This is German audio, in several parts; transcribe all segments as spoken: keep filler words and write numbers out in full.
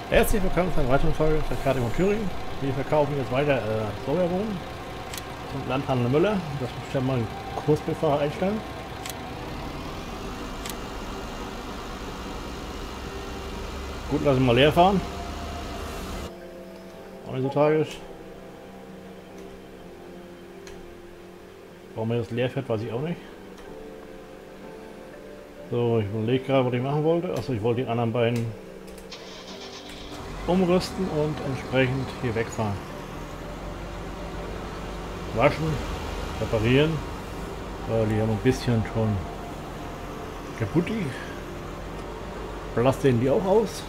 Herzlich willkommen zu einer weiteren Folge der Karte von Thüringen. Wir verkaufen jetzt weiter äh, Sojabohnen zum Landhandel Müller. Das muss ich ja mal kurz bevor einstellen. Gut, lassen wir mal leer fahren. Auch nicht so tragisch. Warum er das leer fährt, weiß ich auch nicht. So, ich überlege gerade, was ich machen wollte. Achso, ich wollte die anderen beiden umrüsten und entsprechend hier wegfahren. Waschen, reparieren, weil die haben ein bisschen schon kaputt. Blass sehen die auch aus.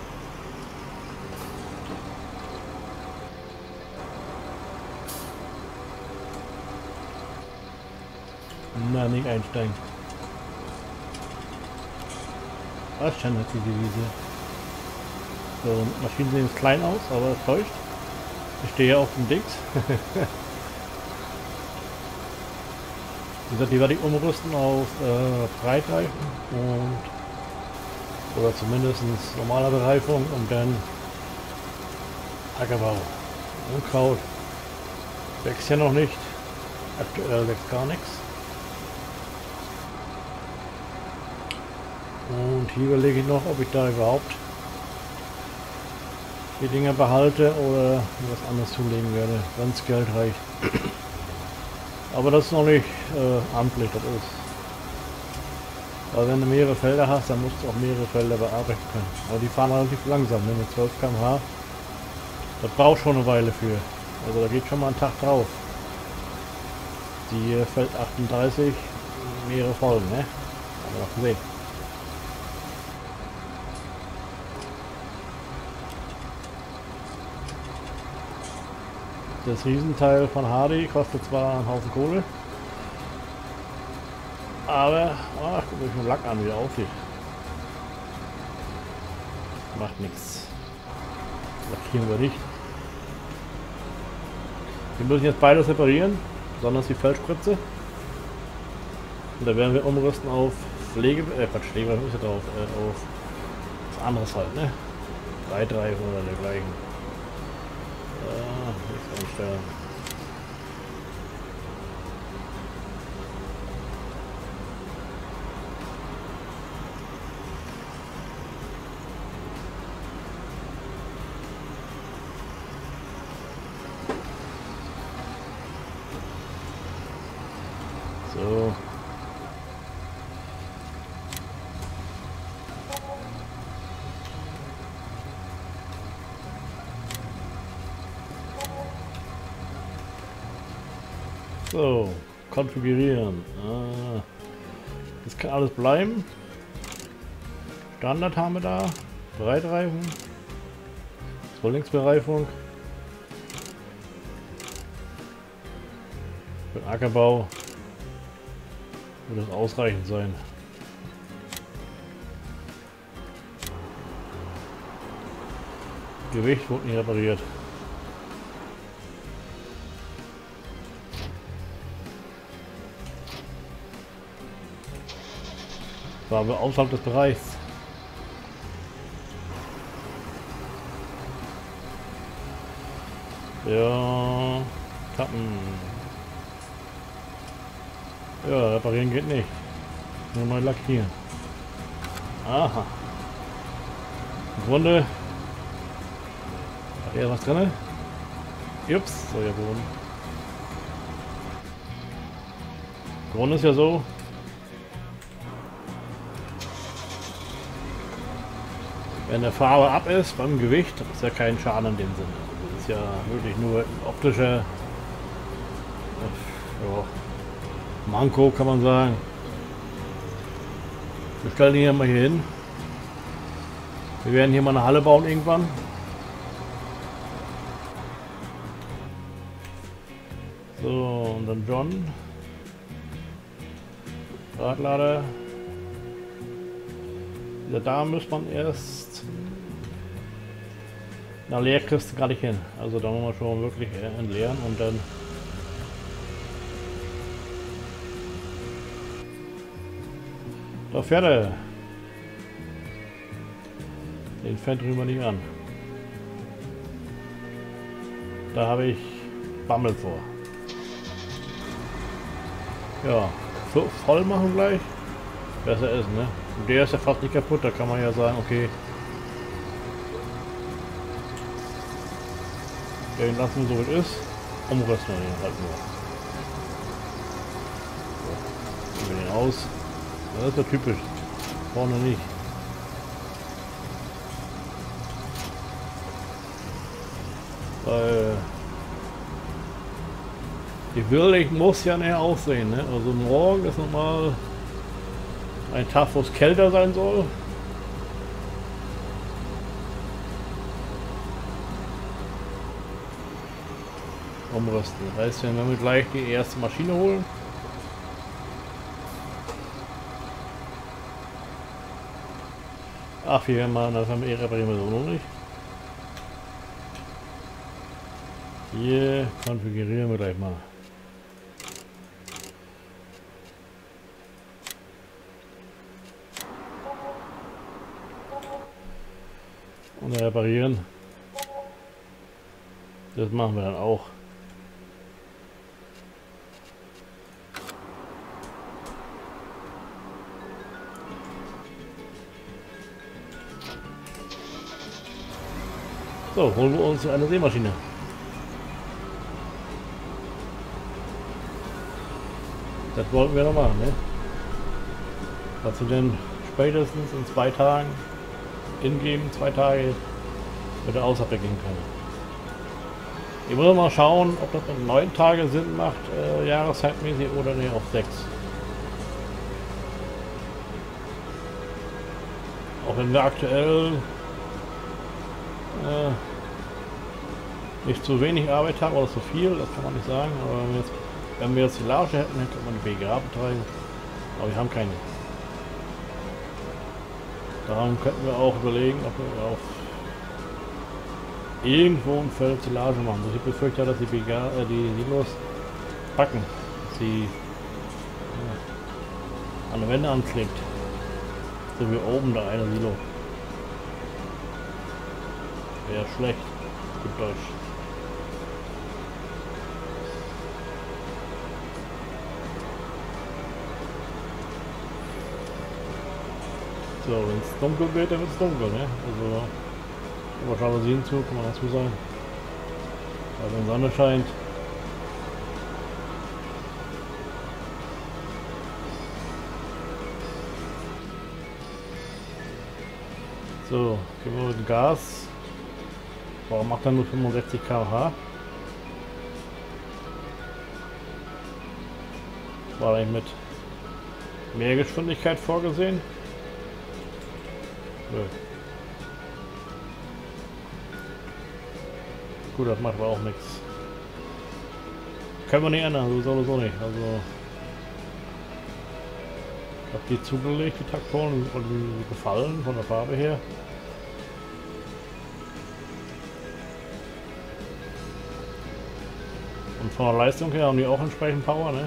Na, nicht einsteigen. Was schon hat die Devise. So, Maschinen sehen jetzt klein aus, aber es täuscht. Ich stehe ja auf dem Dings. Wie gesagt, die werde ich umrüsten auf äh, Breitreifen und oder zumindest normale Bereifung und dann Ackerbau. Unkraut wächst ja noch nicht. Aktuell wächst gar nichts. Und hier überlege ich noch, ob ich da überhaupt die Dinger behalte oder was anderes zulegen werde, wenn es Geld reicht. Aber das ist noch nicht äh, amtlich, das ist. Weil wenn du mehrere Felder hast, dann musst du auch mehrere Felder bearbeiten können. Aber die fahren relativ langsam, ne? Mit zwölf Kilometer pro Stunde. Das braucht schon eine Weile für. Also da geht schon mal ein Tag drauf. Die Feld achtunddreißig, mehrere Folgen, ne? Haben wir noch gesehen. Das Riesenteil von Hardy kostet zwar einen Haufen Kohle, aber ach, guck euch den Lack an, wie er aussieht. Macht nichts. Lackieren wir nicht. Wir müssen jetzt beides separieren, besonders die Feldspritze. Und da werden wir umrüsten auf Pflege, äh Quatsch, Pflege ist ja drauf, äh, auf was anderes halt, ne? Breitreifen oder dergleichen. Ja, nichts einstellen. So. So, konfigurieren. Ah, das kann alles bleiben. Standard haben wir da. Breitreifen. Zwillingsbereifung. Für den Ackerbau wird das ausreichend sein. Gewicht wurde nicht repariert. Waren wir außerhalb des Bereichs. Ja, Kappen. Ja, reparieren geht nicht. Nur mal lackieren. Aha. Im Grunde hat er was drin. Ups, Sojabohnen. Im Grunde ist ja so. Wenn der Farbe ab ist beim Gewicht, das ist ja kein Schaden in dem Sinne. Das ist ja wirklich nur ein optischer ja, Manko, kann man sagen. Wir stellen ihn hier mal hier hin. Wir werden hier mal eine Halle bauen irgendwann. So, und dann John. Radlader. Da muss man erst na leer kriegst du gar nicht hin. Also da muss man schon wirklich entleeren und dann da fährt er. Den fährt drüber nicht an. Da habe ich Bammel vor. Ja, so voll machen gleich. Besser ist, ne? Und der ist ja fast nicht kaputt, da kann man ja sagen, okay. Den lassen wir so wie es ist. Umrüsten wir den halt nur. So. Nehmen wir den aus. Das ist ja typisch. Vorne nicht. Weil die Wildlich muss ja näher aussehen, ne? Also morgen ist nochmal ein Tag, wo es kälter sein soll. Umrüsten. Das heißt, wenn wir gleich die erste Maschine holen. Ach, hier mal, das haben wir reparieren wir so noch nicht. Hier konfigurieren wir gleich mal. Und reparieren. Das machen wir dann auch. So, holen wir uns eine Sämaschine. Das wollten wir noch machen, ne? Dass wir denn spätestens in zwei Tagen ingeben, zwei Tage mit der Aussaat beginnen können. Ich muss mal schauen, ob das in neun Tage Sinn macht, äh, jahreszeitmäßig oder ne, auf sechs. Auch wenn wir aktuell äh, nicht zu wenig Arbeit haben oder zu viel, das kann man nicht sagen, aber wenn wir jetzt, wenn wir jetzt die Large hätten, hätte man die B G A betreiben, aber wir haben keine. Darum könnten wir auch überlegen, ob wir auf irgendwo im Feld Silage machen. Also ich befürchte ja, dass die B G A, äh, die Silos backen, dass sie ja, an der Wände anklebt. So wie oben da eine Silo. Wäre schlecht, gut Deutsch. So, wenn es dunkel wird, dann wird es dunkel, ne? Also, aber Jalousien zu, kann man dazu sagen. Weil wenn Sonne scheint. So, gehen wir mit dem Gas. Warum macht er nur fünfundsechzig Kilometer pro Stunde? War eigentlich mit mehr Geschwindigkeit vorgesehen? Nö. Gut, das macht aber auch nichts. Können wir nicht ändern, so oder so nicht. Also ich habe die zugelegt, die Traktoren, und die gefallen von der Farbe her. Und von der Leistung her haben die auch entsprechend Power, ne?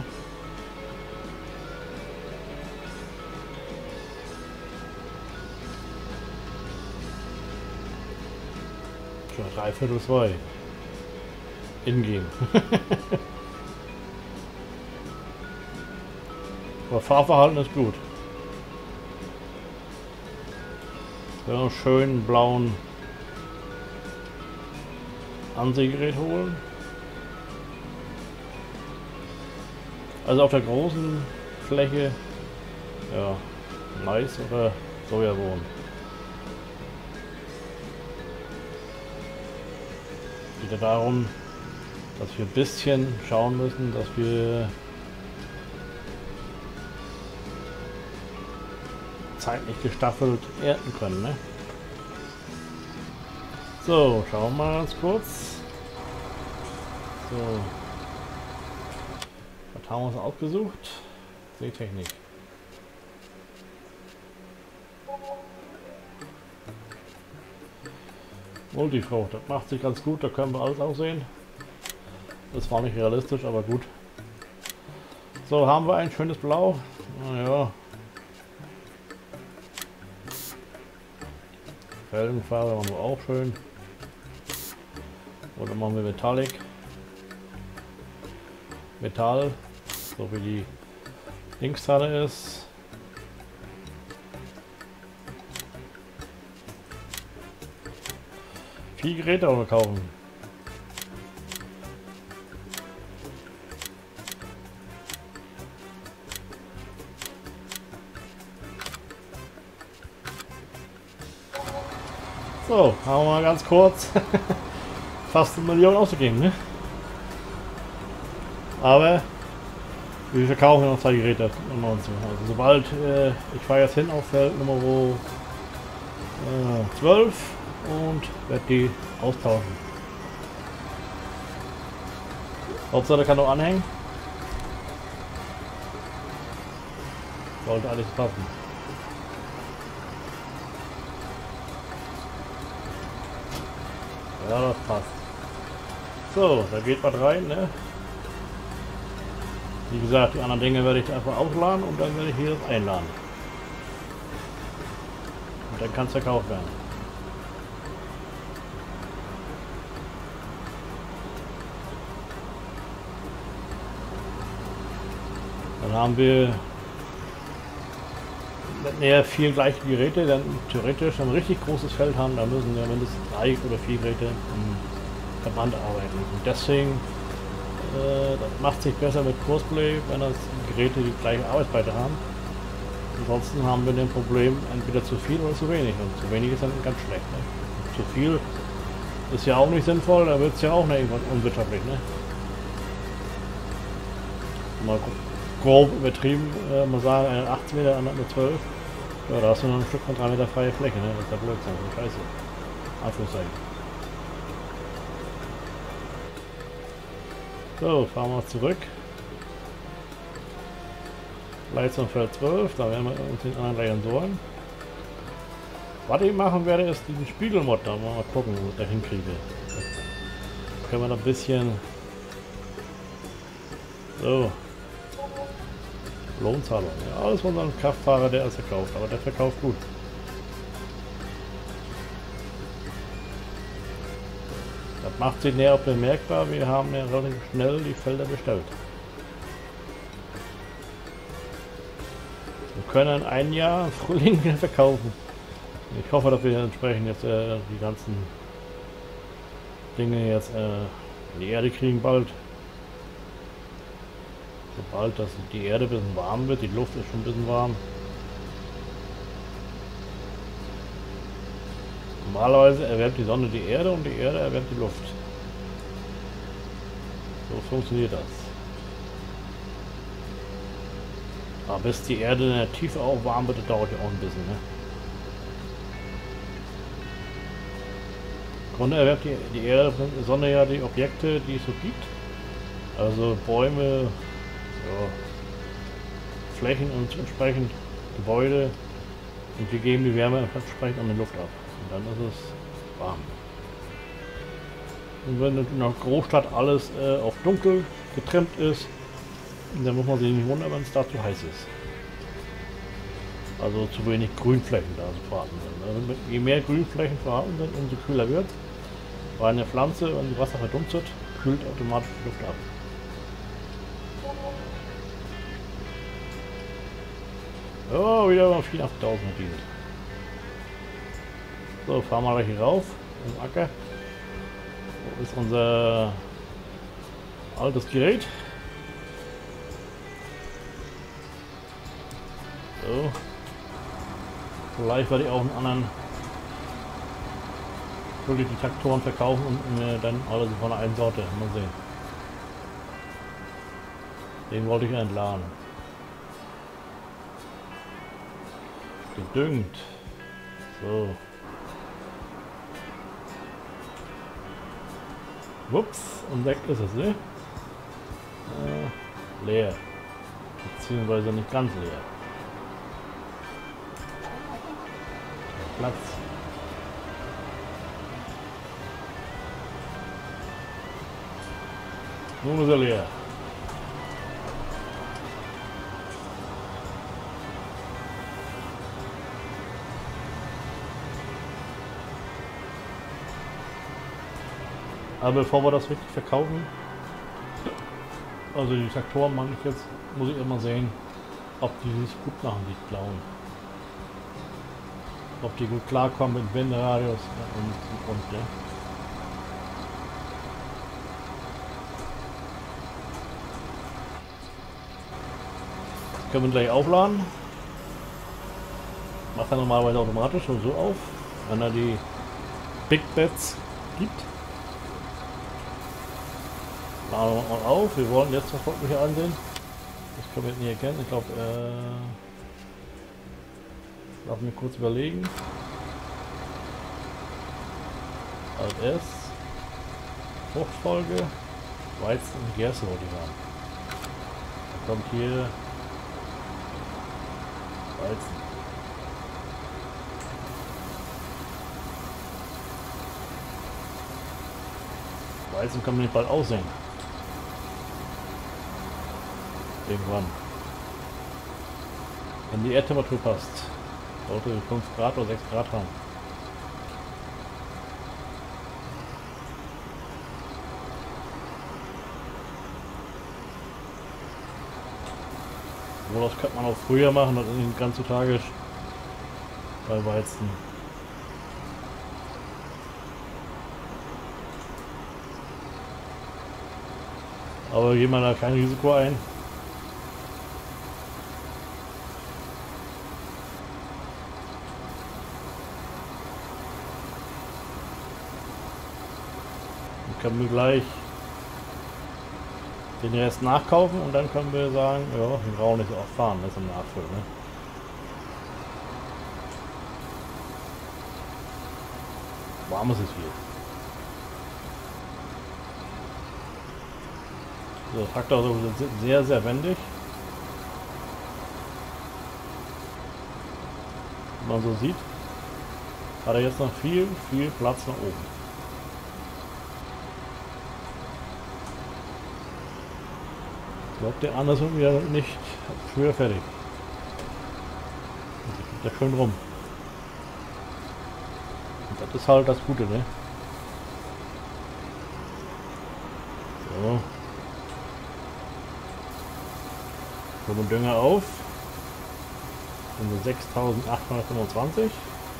Schon drei Viertel zwei. Ingame. Aber Fahrverhalten ist gut. So, schön blauen Ansehgerät holen. Also auf der großen Fläche, ja, Mais oder Sojabohnen. Es geht ja darum, dass wir ein bisschen schauen müssen, dass wir zeitlich gestaffelt ernten können, ne? So, schauen wir mal ganz kurz. So. Was haben wir uns ausgesucht? Seetechnik. Multifrucht, das macht sich ganz gut, da können wir alles aussehen. Das war nicht realistisch, aber gut. So, haben wir ein schönes Blau. Naja. Felgenfarbe haben wir auch schön. Oder machen wir Metallic. Metall, so wie die Linksteile ist. Vier Geräte auch noch kaufen. So, haben wir mal ganz kurz fast eine Million ausgegeben, ne? Aber wir verkaufen ja noch zwei Geräte. Also sobald äh, ich fahre jetzt hin auf Feld Nummer äh, zwölf und werde die austauschen. Hauptsache, der kann noch anhängen. Sollte alles passen. Ja, das passt. So, da geht was rein, ne? Wie gesagt, die anderen Dinge werde ich einfach aufladen und dann werde ich hier das einladen. Und dann kann es verkauft werden. Dann haben wir näher vier gleiche Geräte, dann theoretisch ein richtig großes Feld haben, da müssen wir mindestens drei oder vier Geräte im Verband arbeiten. Und deswegen äh, das macht sich besser mit Crossplay, wenn das Geräte die gleiche Arbeitsbreite haben. Ansonsten haben wir ein Problem, entweder zu viel oder zu wenig. Und zu wenig ist dann ganz schlecht. Ne? Zu viel ist ja auch nicht sinnvoll, da wird es ja auch ne, irgendwann unwirtschaftlich. Ne? Mal grob übertrieben, äh, mal sagen, eine achtzehn Meter, eine zwölf. Ja, da hast du noch ein Stück von drei Meter freie Fläche, ne? Das ist ja Blödsinn, so scheiße. Anführungszeichen. So, fahren wir zurück. Gleich zum Feld zwölf, da werden wir uns den anderen gleich entsorgen. Was ich machen werde, ist diesen Spiegelmod, da mal gucken, wo ich da hinkriege. Da können wir noch ein bisschen... So. Lohnzahlung. Ja, alles von unserem Kraftfahrer, der ist verkauft, aber der verkauft gut. Das macht sich näher bemerkbar, wir haben ja relativ schnell die Felder bestellt. Wir können ein Jahr im Frühling wieder verkaufen. Ich hoffe, dass wir entsprechend jetzt äh, die ganzen Dinge jetzt äh, in die Erde kriegen bald. Sobald das die Erde ein bisschen warm wird, die Luft ist schon ein bisschen warm. Normalerweise erwärmt die Sonne die Erde und die Erde erwärmt die Luft. So funktioniert das. Aber bis die Erde in der Tiefe auch warm wird, dauert ja auch ein bisschen. Ne? Im Grunde erwärmt die, die Erde, die Sonne ja die Objekte, die es so gibt. Also Bäume, ja, Flächen und entsprechend Gebäude, und wir geben die Wärme entsprechend an die Luft ab. Und dann ist es warm. Und wenn in einer Großstadt alles äh, auf dunkel getrimmt ist, dann muss man sich nicht wundern, wenn es da zu heiß ist. Also zu wenig Grünflächen da so vorhanden sind. Also je mehr Grünflächen vorhanden sind, umso kühler wird. Weil eine Pflanze, wenn das Wasser verdunstet, kühlt automatisch die Luft ab. Oh, wieder mal vierundachtzigtausend Diesel. So, fahren wir gleich hier rauf, im Acker. Wo ist unser altes Gerät? So. Vielleicht werde ich auch einen anderen, wirklich die Traktoren verkaufen und mir dann alles von der einen Sorte. Mal sehen. Den wollte ich entladen. Gedüngt. So. Ups, und weg ist es, ne? Äh, leer. Beziehungsweise nicht ganz leer. Platz. Nun ist er leer. Aber bevor wir das wirklich verkaufen, also die Traktoren meine ich jetzt, muss ich immer sehen, ob die sich gut machen, die blauen. Ob die gut klarkommen mit Wenderadius und und und. Ja. Können wir gleich aufladen. Macht er normalerweise automatisch schon so auf, wenn er die Big Bets gibt. Laden wir mal auf. Wir wollen jetzt, was wollten wir hier ansehen? Das können wir jetzt nicht erkennen. Ich glaube, äh, lassen wir kurz überlegen. Alt S, Fruchtfolge, Weizen und Gerste wollte ich haben. Da kommt hier Weizen. Weizen kann man nicht bald aussehen. Irgendwann. Wenn die Erdtemperatur passt. Sollte fünf Grad oder sechs Grad haben. So, das könnte man auch früher machen, das ist nicht ganz so tragisch bei Weizen. Aber gehen wir da kein Risiko ein. Dann können wir gleich den Rest nachkaufen und dann können wir sagen, ja, wir brauchen nicht so oft fahren, das ist im Nachfüllen. Ne? Warm ist es viel. So, Traktor ist sehr, sehr wendig. Wie man so sieht, hat er jetzt noch viel, viel Platz nach oben. Ich glaube, der andere ist wieder nicht früher fertig. Der schön rum. Und das ist halt das Gute, ne? So. Kommen Dünger auf. Und sechstausendachthundertfünfundzwanzig.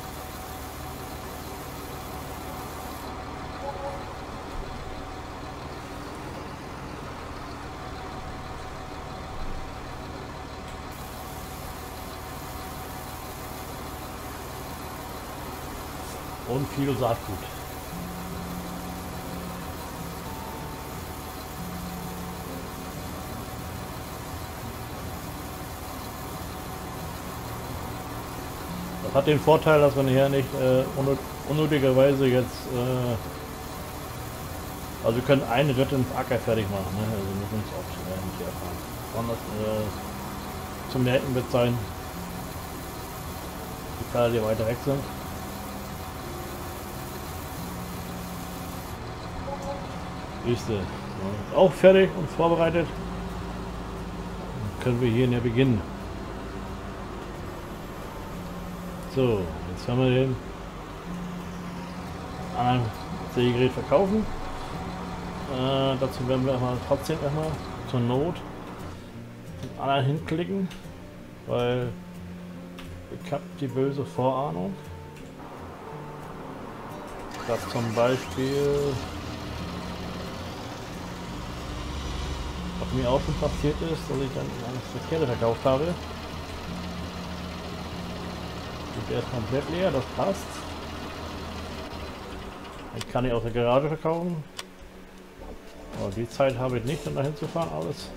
Und viel Saatgut. Das hat den Vorteil, dass wir hier nicht äh, unnötigerweise jetzt, äh, also wir können einen Ritt ins Acker fertig machen, ne? Also wir müssen es oft äh, nicht erfahren. Sondern äh, zum Melken wird sein, die Pferde, die weiter weg sind. Ist äh, auch fertig und vorbereitet. Dann können wir hier näher beginnen. So, jetzt haben wir den anderen Sägegerät verkaufen. Äh, dazu werden wir mal trotzdem erstmal zur Not den anderen hinklicken, weil ich habe die böse Vorahnung, dass zum Beispiel, was mir auch schon passiert ist, dass ich dann eine Verkehre verkauft habe. Der ist komplett leer, das passt. Ich kann ihn aus der Garage verkaufen. Aber die Zeit habe ich nicht, um dahin zu fahren, alles.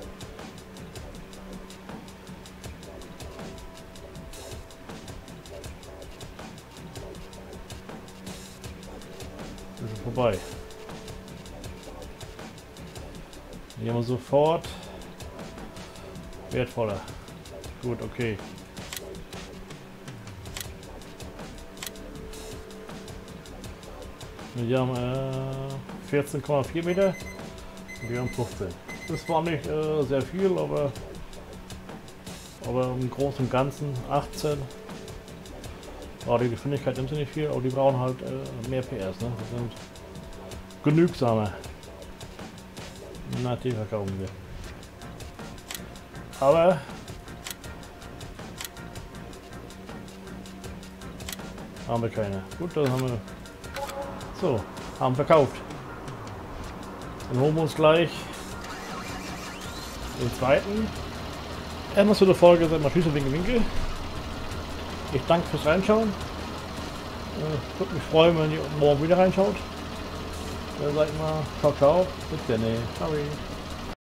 Das ist vorbei. Hier haben wir sofort wertvoller. Gut, okay. Wir haben äh, vierzehn Komma vier Meter und wir haben fünfzehn. Das war nicht äh, sehr viel, aber, aber im Großen und Ganzen achtzehn. Oh, die Geschwindigkeit nimmt sie nicht viel, aber die brauchen halt äh, mehr P S. Ne? Das sind genügsamer. Na, die verkaufen wir. Aber haben wir keine. Gut, dann haben wir so, haben verkauft. Dann holen wir uns gleich den zweiten. Erstmal zu der Folge, seid mal Tschüss und Winke Winke. Ich danke fürs Reinschauen. Äh, würde mich freuen, wenn ihr morgen wieder reinschaut. Dann sagt mal ciao ciao. Bis dann. Ciao.